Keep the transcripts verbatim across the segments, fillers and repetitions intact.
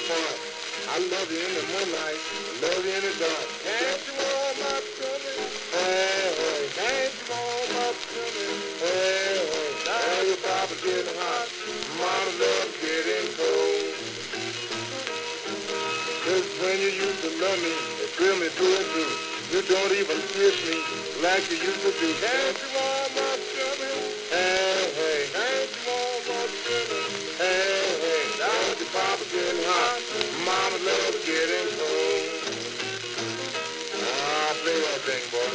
apart. I love you in the moonlight, I love you in the dark. Can't you warm up to me? Hey, hey. Can't you warm up to me? Hey, hey. Now your papa's getting hot, mama's love getting cold. Cause when you used to love me, it thrill me through and through. You don't even kiss me like you used to do. Can't you warm up to me? Hey, hey. Can't you warm up to me? Hey, hey. Now your papa's getting hot, mama's love getting cold. Ah, play that thing, boy.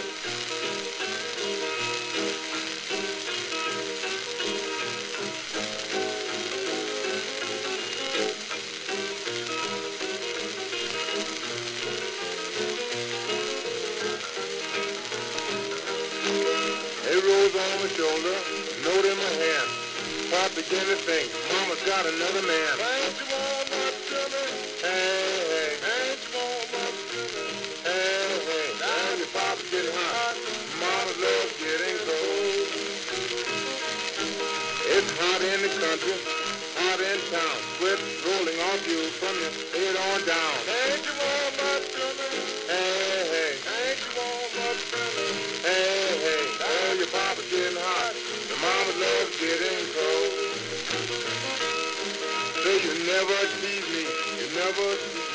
Hey, rose on my shoulder, note in my hand. Pop begin to think, mama's got another man. Can't you warm up to me? Hey, hey. Can't you warm up to me? Hey, hey. Now your papa's getting hot, mama's love getting cold. It's hot in the country, hot in town. Sweat rolling off you from your head on down. Can't you warm up to me? Hey, hey. Can't you warm up to me? Hey, hey. Now your papa's getting hot, your mama's love getting cold. Say you never tease me, you never tease me.